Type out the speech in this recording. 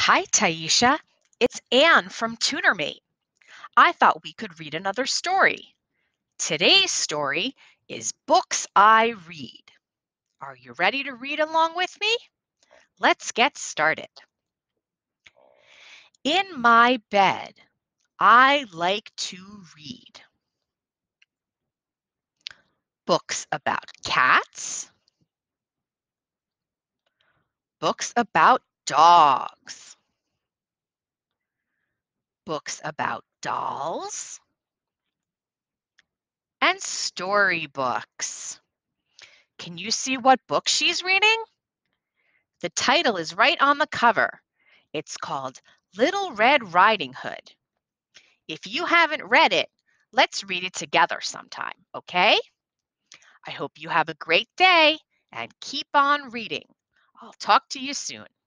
Hi, Taisha. It's Anne from TutorMate. I thought we could read another story. Today's story is Books I Read. Are you ready to read along with me? Let's get started. In my bed, I like to read books about cats, books about dogs, books about dolls, and storybooks. Can you see what book she's reading? The title is right on the cover. It's called Little Red Riding Hood. If you haven't read it, let's read it together sometime, okay? I hope you have a great day and keep on reading. I'll talk to you soon.